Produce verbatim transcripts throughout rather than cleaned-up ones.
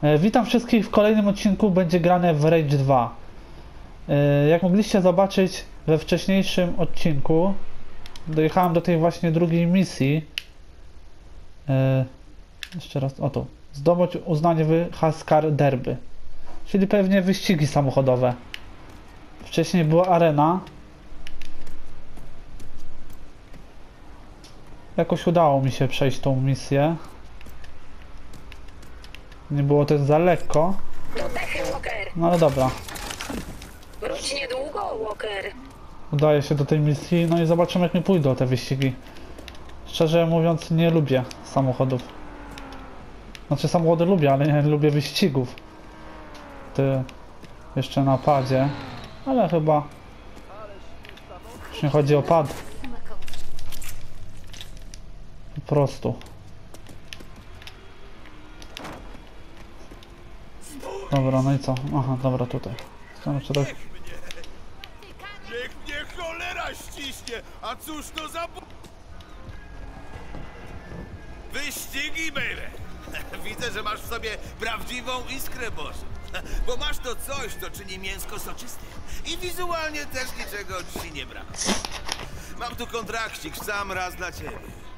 E, witam wszystkich w kolejnym odcinku, będzie grane w Rage dwa. E, jak mogliście zobaczyć we wcześniejszym odcinku, dojechałem do tej właśnie drugiej misji. E, jeszcze raz, oto. Zdobyć uznanie w Haskar Derby, czyli pewnie wyścigi samochodowe. Wcześniej była arena. Jakoś udało mi się przejść tą misję. Nie było też za lekko. Do techy, Walker. No ale dobra. Wróć niedługo, Walker. Udaję się do tej misji, no i zobaczymy, jak mi pójdą te wyścigi. Szczerze mówiąc, nie lubię samochodów. Znaczy samochody lubię, ale nie lubię wyścigów. Ty jeszcze na padzie, ale chyba już nie chodzi o pad. Po prostu. Dobra, no i co? Aha, dobra, tutaj. Chciałem jeszcze tak... Niech mnie cholera ściśnie! A cóż to za... bu- Wyścigi, baby! Widzę, że masz w sobie prawdziwą iskrę Bożą. Bo masz to coś, co czyni mięsko soczyste. I wizualnie też niczego ci nie brak. Mam tu kontrakcik w sam raz dla ciebie.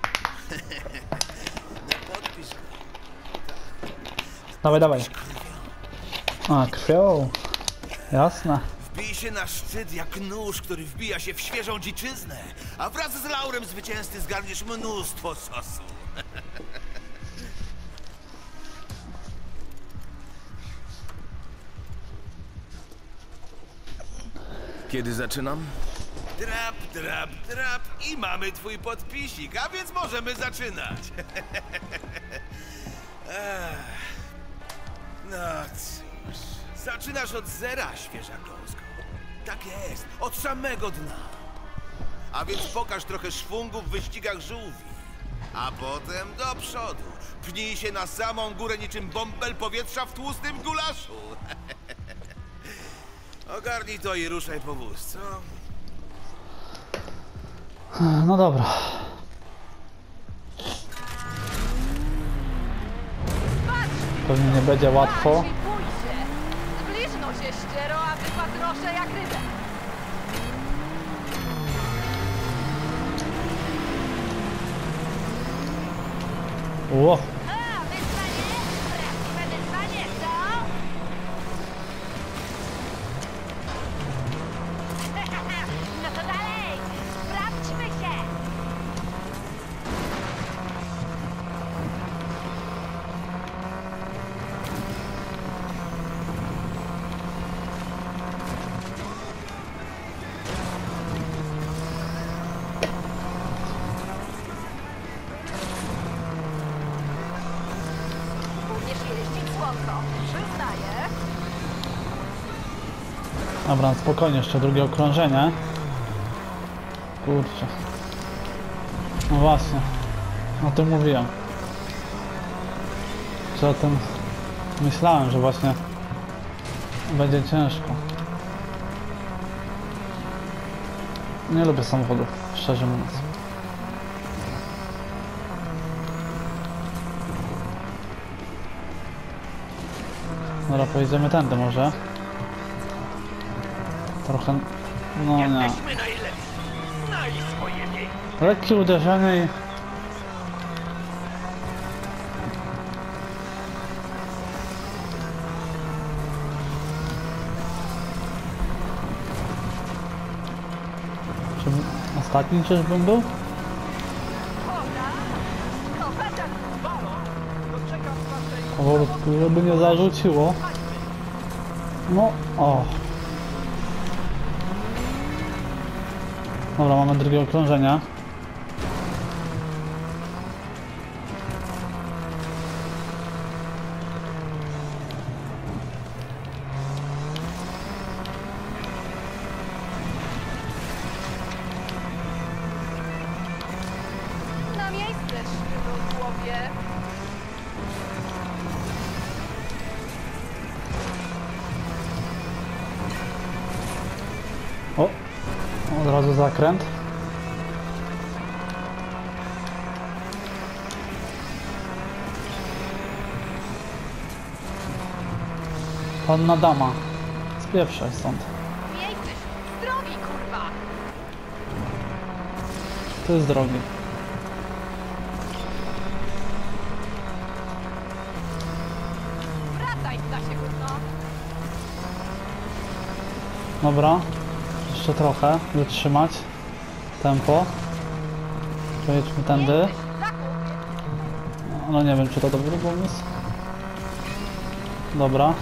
No podpisz go. Dawaj, dawaj. A, krwią. Jasne. Wbij się na szczyt jak nóż, który wbija się w świeżą dziczyznę. A wraz z laurem zwycięzcy zgarniesz mnóstwo sosu. Kiedy zaczynam? Drap, drap, drap i mamy twój podpisik, a więc możemy zaczynać. Ech. No cóż, zaczynasz od zera, świeża gąsko. Tak jest, od samego dna. A więc pokaż trochę szwungu w wyścigach żółwi. A potem do przodu. Pnij się na samą górę niczym bąbel powietrza w tłustym gulaszu. Ogarnij to i ruszaj po wóz, co? No dobra. Pewnie nie będzie łatwo. Zbliżno się ściero, a wypatroszę jak rybę. Ło. A, wyzwanie? Prawdziwe wyzwanie, co? No to dalej, sprawdźmy się. Umiesz jeździć słodko, przyznaję. Dobra, spokojnie, jeszcze drugie okrążenie. Kurczę. No właśnie. O tym mówiłem. Że o tym myślałem, że właśnie będzie ciężko. Nie lubię samochodów, szczerze mówiąc. Dobra, pojedziemy tędy może. Trochę... no nie. Jesteśmy najlepsi. Znaj swoje miejsce. Lekkie uderzenie i... Czy ostatni czyżbym był? Powolutku, żeby nie zarzuciło. No, o. Dobra, mamy drugie okrążenie. Na miejsce, szybko O, od razu zakręt. Panna dama. Spieprzaj stąd. Nie jesteś z drogi, kurwa! To jest drogi. Wracaj, Stasiek, no! Dobra. Jeszcze trochę. Wytrzymać. Tempo. Przejdźmy tędy. Jesteś za kurwie. Ale nie wiem, czy to dobry pomysł. Dobra.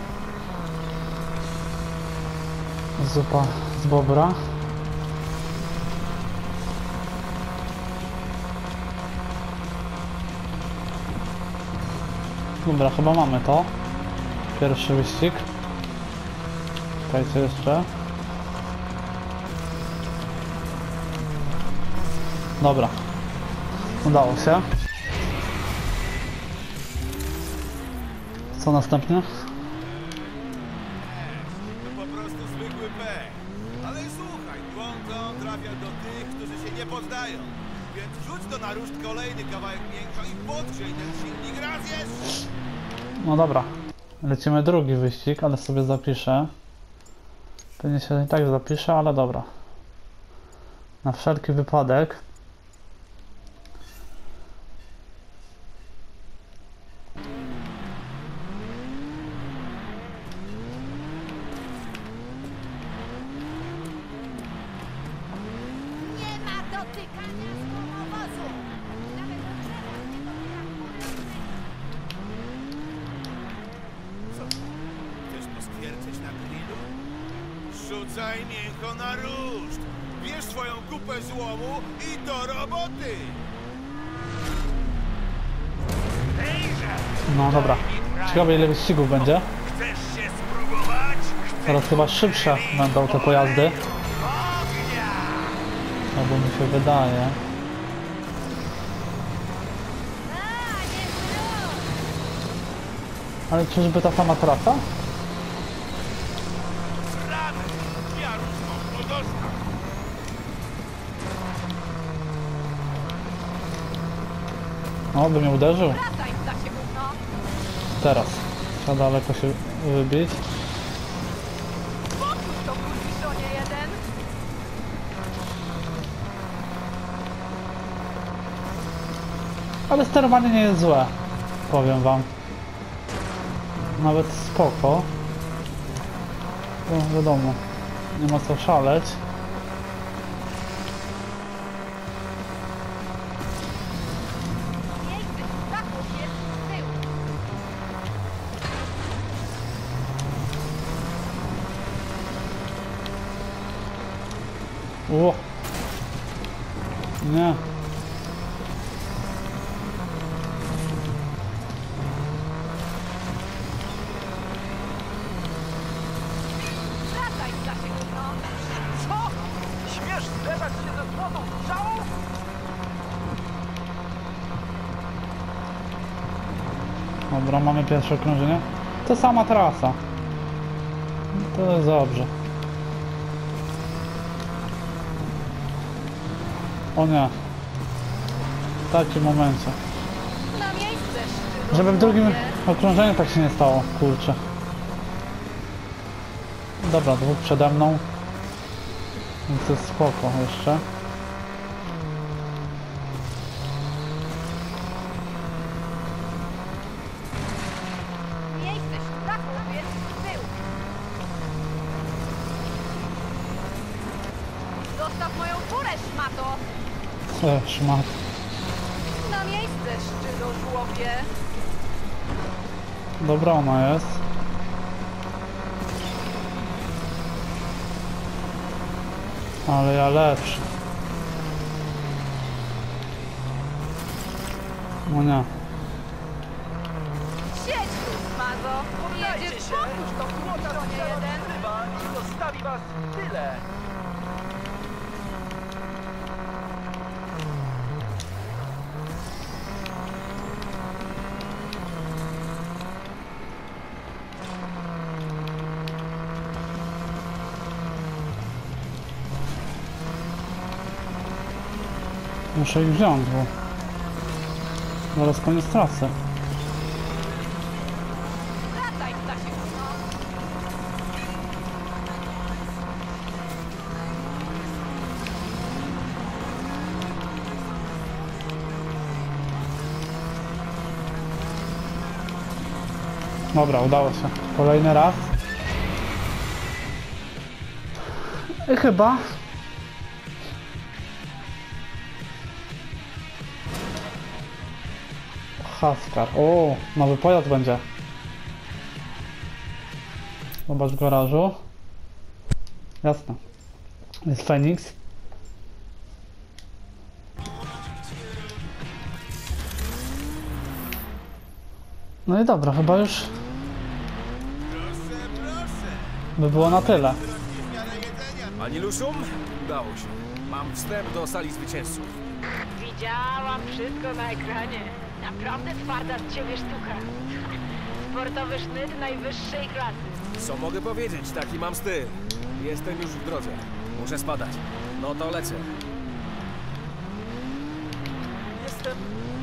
Zupa z bobra. Dobra, chyba mamy to. Pierwszy wyścig. Czekajcie jeszcze. Dobra. Udało się. Co następnie? To po prostu zwykły pech. Ale słuchaj, błąd trafia do tych, którzy się nie poddają. Więc rzuć to na ruszt kolejny kawałek mięcha i podgrzej ten silnik raz jeszcze. No dobra. Lecimy drugi wyścig, ale sobie zapiszę. Pewnie się i tak zapiszę, ale dobra. Na wszelki wypadek. Nie ma dotykania skomowozu! Nawet do drzewa nie dotyka Co? Chcesz poskwiercać na grillu? Rzucaj mięcho na ruszt. Bierz swoją kupę złomu i do roboty. No dobra. Ciekawe, ile wyścigów będzie. Chcesz się spróbować? Teraz chyba szybsze będą te pojazdy. Albo mi się wydaje. Ale czyżby ta sama trasa? Rany! Ja różną podostał. O, by mnie uderzył. Wracaj, Stasiek, no! Teraz. Trzeba daleko się wybić. Poczuć to, kurwiszonie jeden! Ale sterowanie nie jest złe. Powiem wam. Nawet spoko. No wiadomo. Nie ma co szaleć. Nie jesteś za kurwie, z tyłu! Ło. Nie. Wracaj, Stasiek, no! Co? Śmiesz zderzać się ze złotą strzałą? Dobra, mamy pierwsze okrążenie. To sama trasa. To jest dobrze. O nie. W takim momencie. Na miejsce, szczylo, Żeby w drugim chłopie. okrążeniu tak się nie stało, kurczę. Dobra, dwóch przede mną. Więc to jest spoko jeszcze. Nie jesteś za kurwie, z tyłu! Zostaw moją furę, szmato! E, szmat. Na miejsce, szczylo, żłobie! Dobra ona jest. Ale ja lepszy. No nie. Siedź tu, smazo! Jedziesz, powtórz to, kurwiszonie jeden! Chyba i zostawi was w tyle. Muszę ich wziąć, bo zaraz koniec trasy. Wracaj, Stasiek, no! Dobra, udało się. Kolejny raz. I chyba... Haskar. O, nowy pojazd będzie. Zobacz w garażu. Jasne. Jest Fenix. No i dobra, chyba już by było na tyle. Pani Luszum? Udało się. Mam wstęp do sali zwycięzców. Widziałam wszystko na ekranie. Naprawdę twarda z ciebie sztuka. Sportowy sznyt najwyższej klasy. Co mogę powiedzieć? Taki mam styl. Jestem już w drodze. Muszę spadać. No to lecę. Jestem...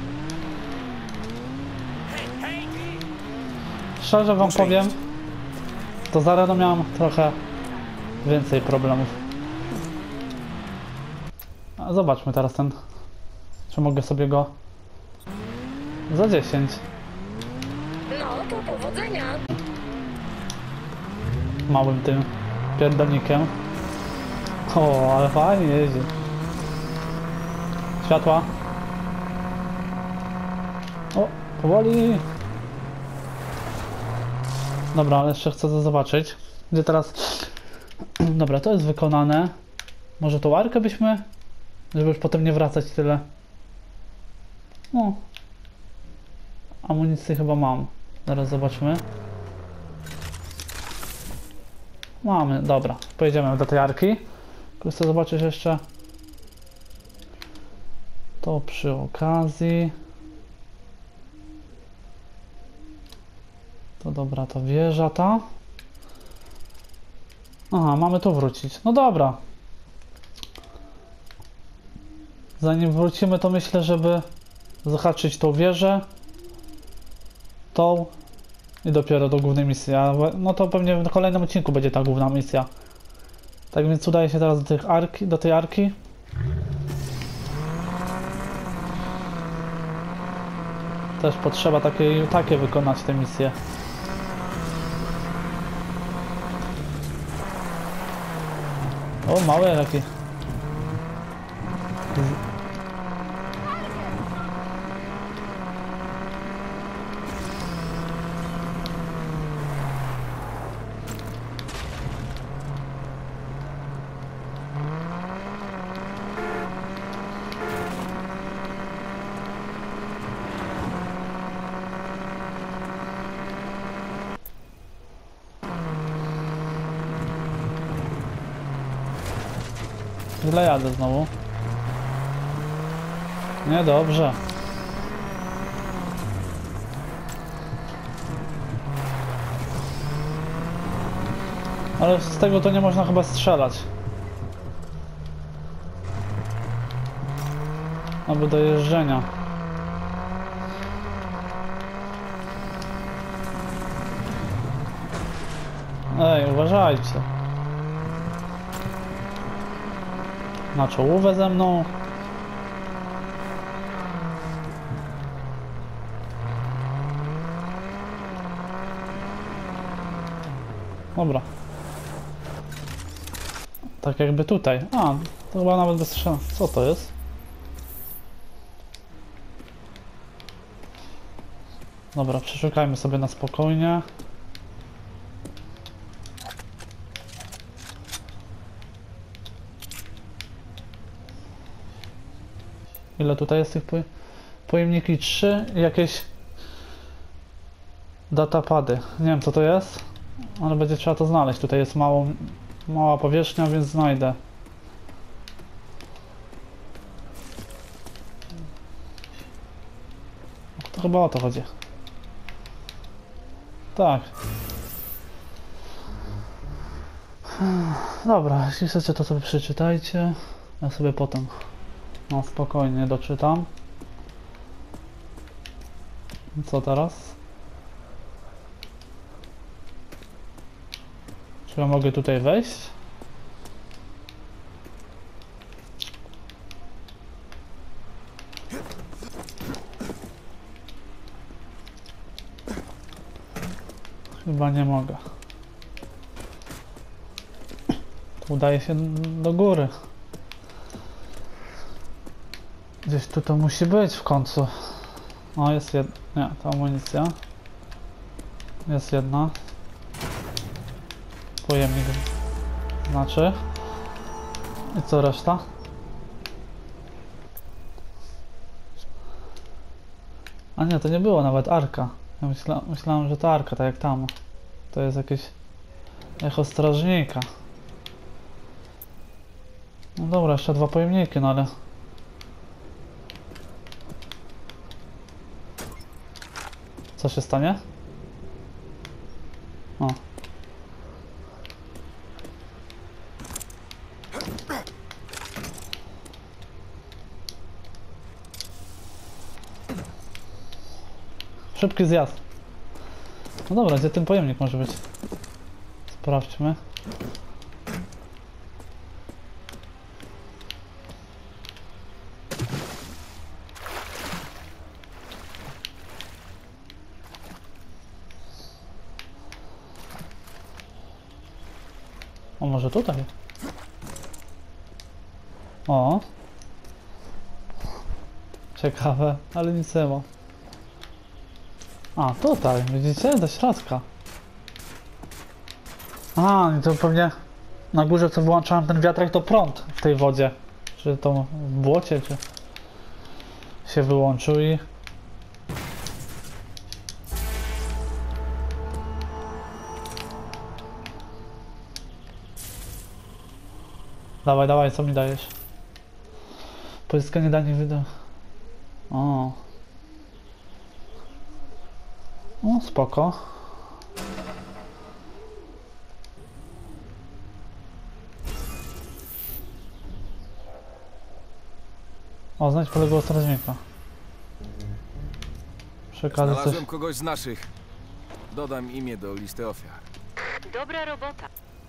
Hej, hej! Szczerze wam Muszę powiem, iść. to z areną miałem trochę więcej problemów. A zobaczmy teraz ten, czy mogę sobie go za dziesięć. No, to powodzenia. Małym tym pierdolnikiem. O, ale fajnie jeździ. Światła. O, powoli. Dobra, ale jeszcze chcę to zobaczyć. Gdzie teraz... Dobra, to jest wykonane. Może tą arkę byśmy... Żeby już potem nie wracać tyle. No. Amunicję chyba mam. Zaraz zobaczmy. Mamy, dobra. Pojedziemy do tej arki. Tylko chcę zobaczyć jeszcze... To przy okazji... To dobra, to wieża ta. Aha, mamy tu wrócić. No dobra. Zanim wrócimy, to myślę, żeby zahaczyć tą wieżę. Tą. I dopiero do głównej misji. A no to pewnie w kolejnym odcinku będzie ta główna misja. Tak więc udaje się teraz do, tych arki, do tej arki. Też potrzeba takiej, takie wykonać te misje. O, małe takie. Źle jadę znowu. Niedobrze. Ale z tego to nie można chyba strzelać. Albo do jeżdżenia. Ej, uważajcie. Na czołówę ze mną. Dobra. Tak jakby tutaj. A, to chyba nawet bez strzelania. Co to jest? Dobra, przeszukajmy sobie na spokojnie. Ile tutaj jest tych poj pojemniki? Trzy i jakieś datapady. Nie wiem co to jest, ale będzie trzeba to znaleźć. Tutaj jest małą, mała powierzchnia, więc znajdę. To chyba o to chodzi. Tak. Dobra, jeśli chcecie, to sobie przeczytajcie. Ja sobie potem no spokojnie doczytam. Co teraz? Czy ja mogę tutaj wejść? Chyba nie mogę. Tu udaje się do góry. Gdzieś tu to musi być w końcu. O, jest jedna. Nie, to amunicja. Jest jedna. Pojemnik znaczy. I co reszta? A nie, to nie było nawet arka. Ja myśla, myślałem, że to arka, tak jak tam. To jest jakieś echo strażnika. No dobra, jeszcze dwa pojemniki, no ale... Co się stanie? O. Szybki zjazd. No dobra, gdzie ten pojemnik może być? Sprawdźmy. O, może tutaj? O. Ciekawe, ale nic nie ma. A, tutaj, widzicie? Do środka. A, i to pewnie na górze co wyłączałem ten wiatrak to prąd w tej wodzie. Czy to w błocie, czy się wyłączył i... Dawaj, dawaj, co mi dajesz? Pozyskanie danych wideo. O. O, spoko. O, znajdź poległego strażnika. Przekażę coś. Znalazłem kogoś z naszych. Dodam imię do listy ofiar. Dobra robota.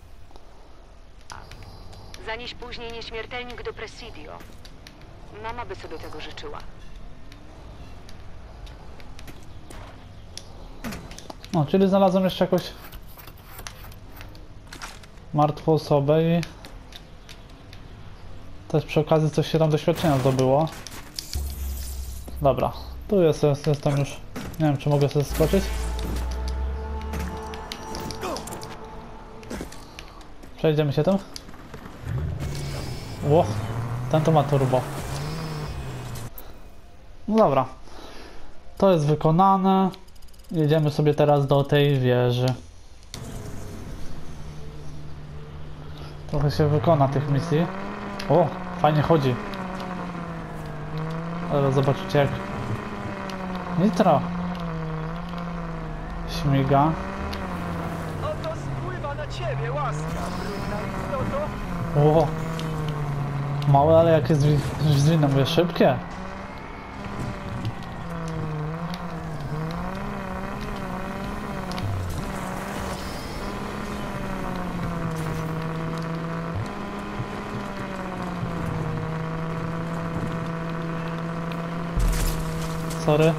Zanieś później nieśmiertelnik do Presidio. Mama by sobie tego życzyła. No, czyli znalazłem jeszcze jakąś martwą osobę i też przy okazji coś się tam doświadczenia zdobyło. Dobra, tu jest, jest, jestem już. Nie wiem, czy mogę sobie skoczyć. Przejdziemy się tym. Ło, ten to ma turbo. No dobra, to jest wykonane. Jedziemy sobie teraz do tej wieży. Trochę się wykona tych misji. O, fajnie chodzi. Ale zobaczycie jak Nitro śmiga. Oto spływa na ciebie łaska, brudna istoto. O, małe, ale jakie zwinne, mówię, szybkie. Sorry.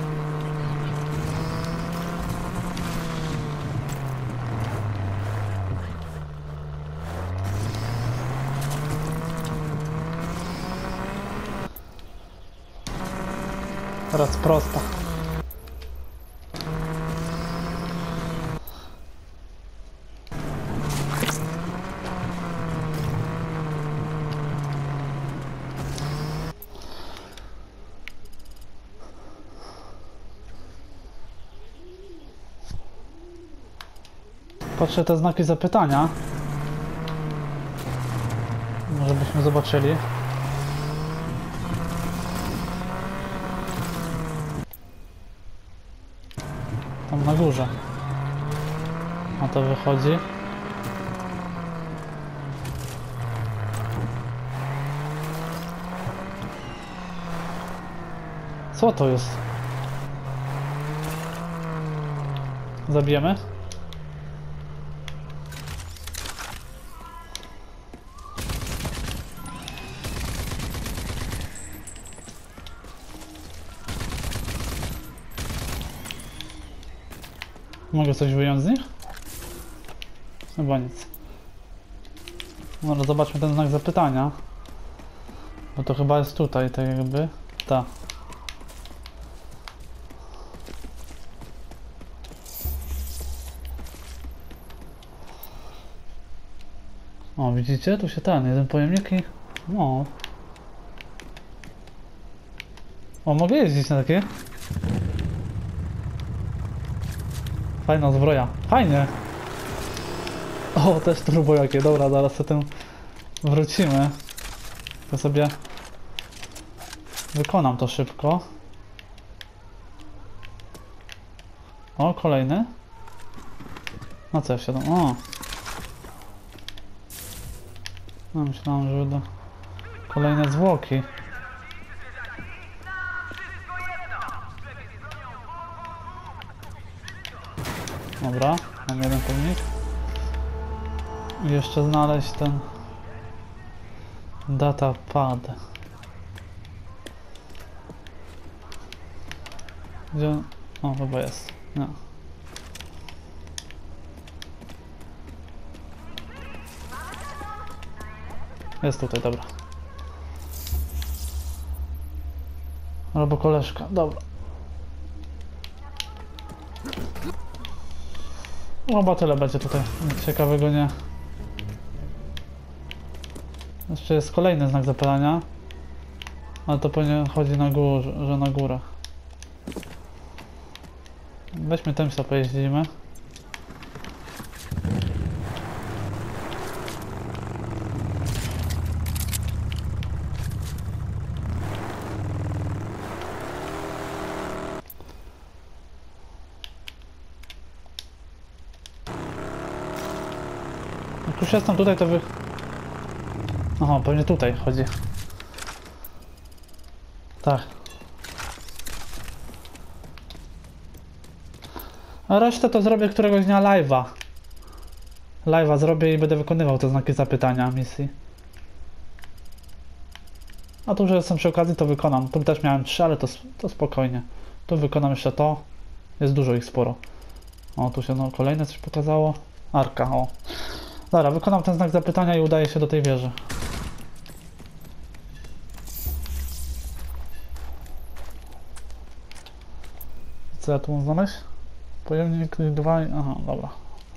Teraz prosta. Patrzę te znaki zapytania. Może byśmy zobaczyli. Tam na górze. A to wychodzi. Co to jest? Zabijemy? Mogę coś wyjąć z nich? Chyba nic. No zobaczmy ten znak zapytania. Bo to chyba jest tutaj, tak jakby. Ta. O, widzicie? Tu się ten, jeden pojemnik i... No. O, mogę jeździć na takie? Fajna zbroja. Fajnie! O, też turbo jakie. Dobra, zaraz sobie tym wrócimy. To sobie wykonam to szybko. O, kolejny. No co ja wsiadam? O! No, myślałem, że będą kolejne zwłoki. Dobra, mam jeden pomnik. I jeszcze znaleźć ten datapad. Gdzie? O, chyba jest. Nie. Jest tutaj, dobra. Albo koleżka, dobra. Chyba tyle będzie tutaj. Nic ciekawego nie. Jeszcze jest kolejny znak zapytania. Ale to pewnie chodzi na górę, że na górę. Weźmy tym sobie pojeździmy. Jak już jestem tutaj, to wy... Aha, pewnie tutaj chodzi. Tak. A resztę to zrobię któregoś dnia live'a. Live'a zrobię i będę wykonywał te znaki zapytania misji. A tu, że jestem przy okazji, to wykonam. Tu też miałem trzy, ale to, to spokojnie. Tu wykonam jeszcze to. Jest dużo ich sporo. O, tu się no, kolejne coś pokazało. Arka, o. Dobra, wykonam ten znak zapytania i udaję się do tej wieży. Co ja tu mam znaleźć? Pojemnik dwa... Aha, dobra.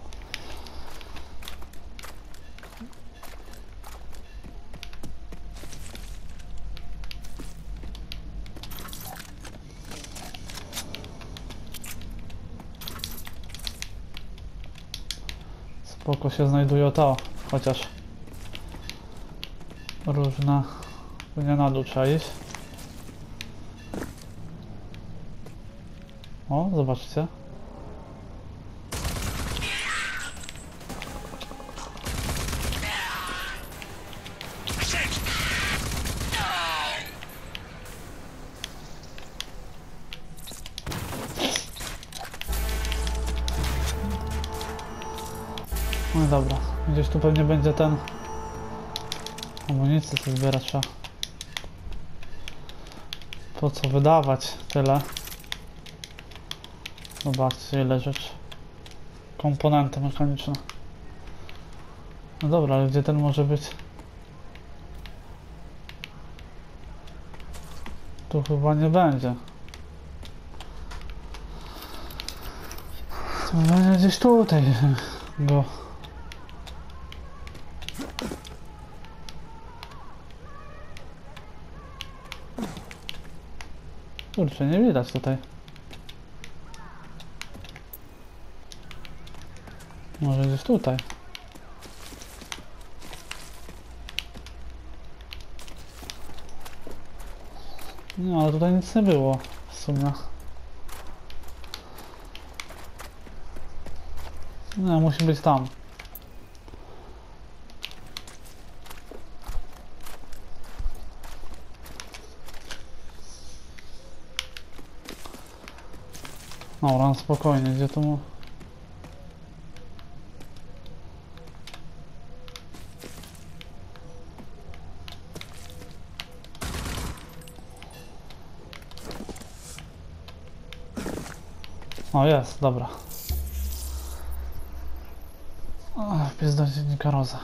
Spoko się znajduje to, chociaż różne... Nie na dół trzeba iść. O, zobaczcie. No dobra, gdzieś tu pewnie będzie ten... Amunicję sobie zbierać trzeba. Po co wydawać tyle? Zobaczcie ile rzeczy. Komponenty mechaniczne. No dobra, ale gdzie ten może być? Tu chyba nie będzie. To będzie gdzieś tutaj go. Kurczę, nie widać tutaj. Może gdzieś tutaj. No, ale tutaj nic nie było w sumie. Nie, musi być tam. Dobra, spokojnie, gdzie tu... O, jest, dobra. O, pies do dziennika Roza.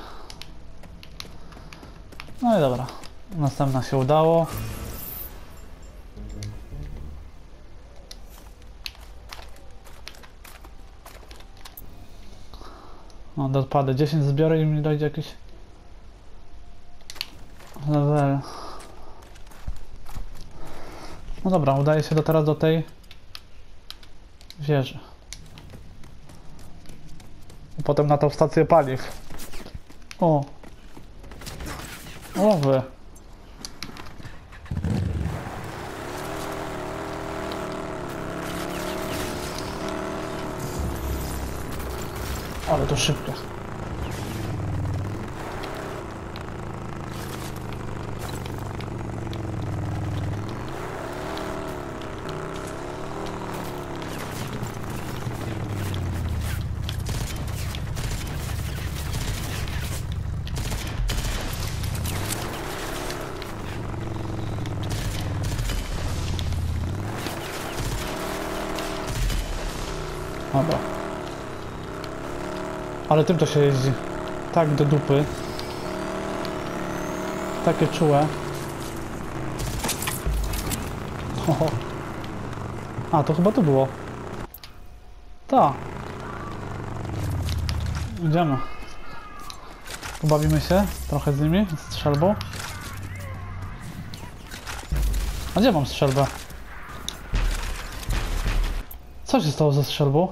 No i dobra. Następna się udało. No, do odpady dziesięć zbiorę i mi dojdzie jakiś level. No dobra, udaje się do teraz do tej wieży. I potem na tą stację paliw. O! O wy! Ale to szybko. Dobra. Ale tym to się jeździ. Tak do dupy. Takie czułe. Oho. A, to chyba tu było. Ta. Idziemy. Pobawimy się trochę z nimi, strzelbą. A gdzie mam strzelbę? Co się stało ze strzelbą?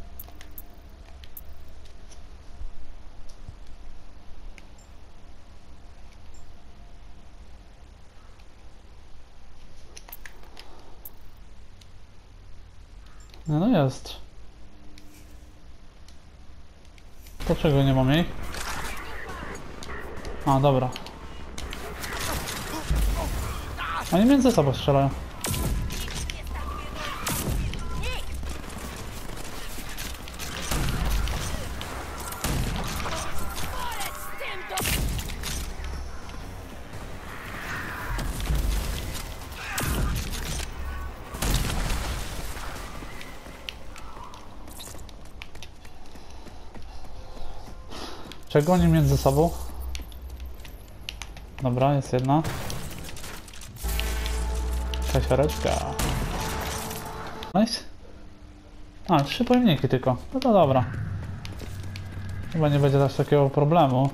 No, no jest. Dlaczego nie mam jej? A, dobra. Oni między sobą strzelają. Czego oni między sobą? Dobra, jest jedna. Kasioreczka. Nice. A, trzy pojemniki tylko. No to dobra. Chyba nie będzie też takiego problemu.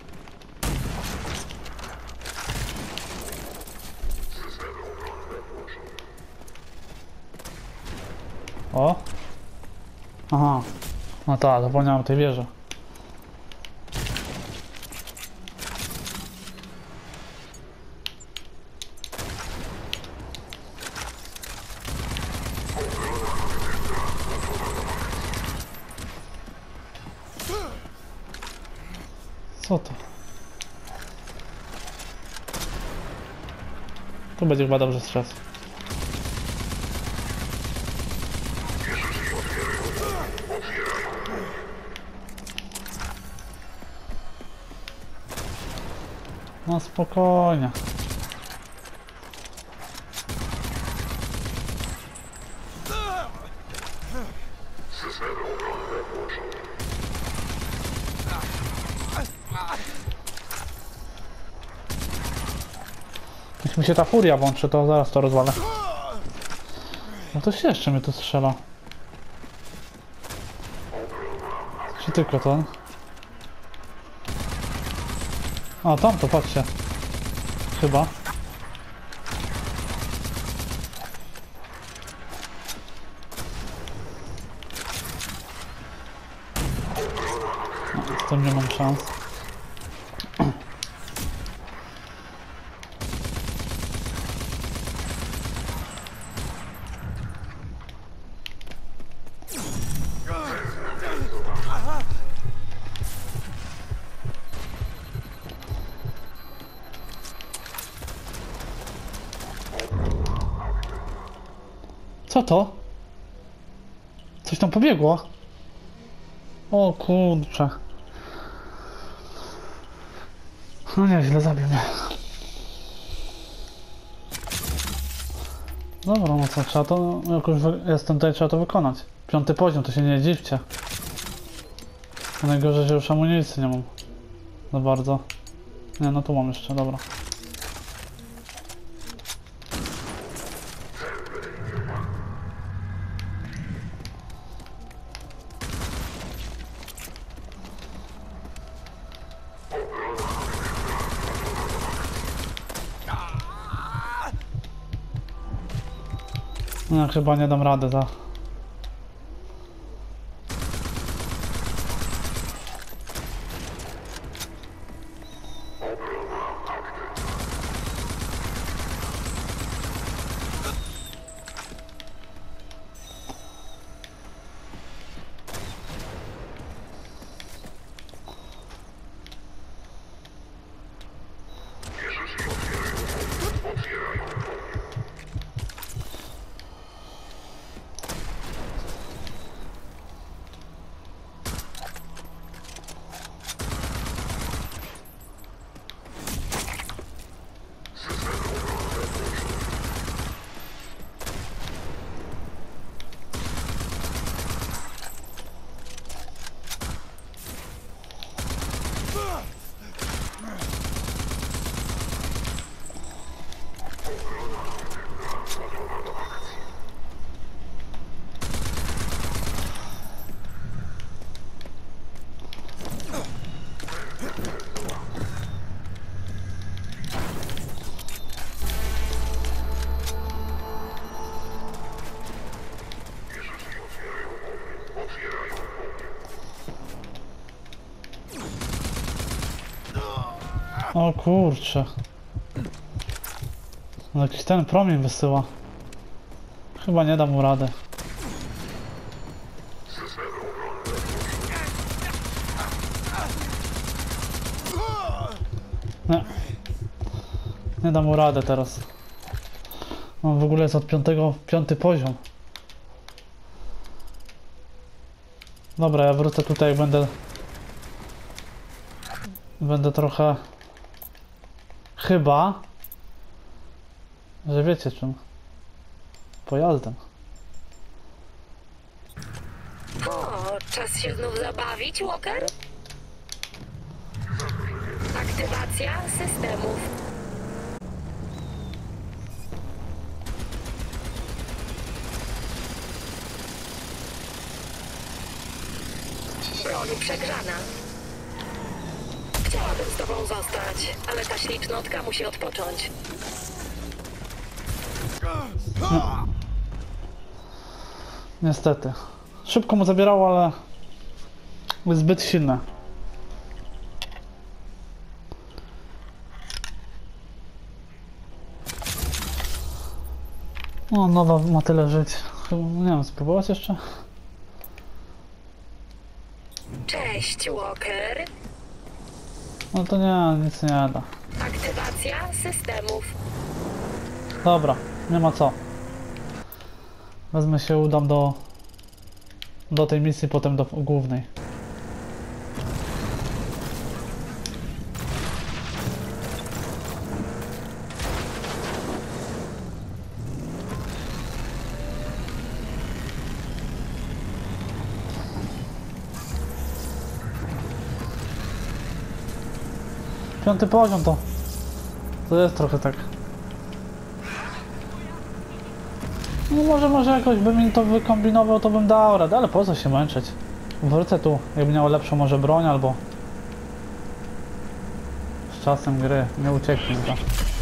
O! Aha. No tak, zapomniałem o tej wieży. Co to? Tu będzie chyba dobrze strzec. No spokojnie. Jeśli mi się ta furia włączy, to zaraz to rozwalę. No to się jeszcze mnie tu strzela. Czy tylko to? A, tam to, patrzcie. Chyba. No, z tym nie mam szans. Co to? Coś tam pobiegło? O kurczę. No nie, źle zabił mnie. Dobra, no co, trzeba to, jak już jestem tutaj, trzeba to wykonać. Piąty poziom, to się nie dziwcie. Najgorzej, że już amunicji nie mam. Za bardzo. Nie, no tu mam jeszcze, dobra. No chyba nie dam rady za. O kurczę. No jakiś ten promień wysyła. Chyba nie dam mu rady. Nie. Nie dam mu radę teraz. On w ogóle jest od piątego, piąty poziom. Dobra, ja wrócę tutaj, będę... Będę trochę... Chyba... Że wiecie czym. Pojazdem. O, czas się znów zabawić, Walker? Aktywacja systemów. Broń przegrzana. Chciałabym z tobą zostać, ale ta ślicznotka musi odpocząć. No. Niestety. Szybko mu zabierało, ale... jest zbyt silne. O, nowa ma tyle żyć. Chyba, nie wiem, spróbować jeszcze? Cześć, Walker. No to nie, nic nie da. Aktywacja systemów. Dobra, nie ma co. Wezmę się, udam do... do tej misji, potem do głównej. Piąty poziom to... to jest trochę tak... No może, może jakoś by mi to wykombinował, to bym dał radę, ale po co się męczyć? Wrócę tu, jakby miał lepszą może broń, albo... z czasem gry, nie ucieknie mi to.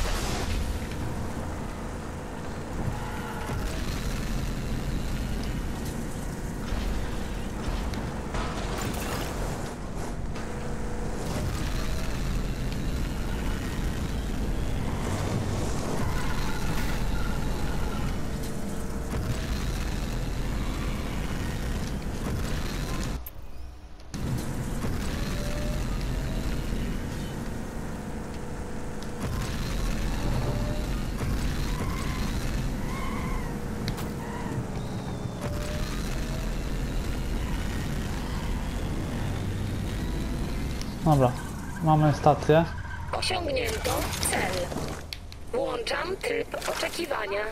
Dobra, mamy stację. Osiągnięto cel. Włączam tryb oczekiwania.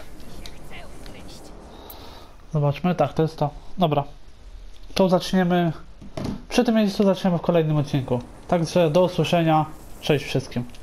Zobaczmy, tak, to jest to. Dobra. To zaczniemy przy tym miejscu zaczniemy w kolejnym odcinku. Także do usłyszenia. Cześć wszystkim.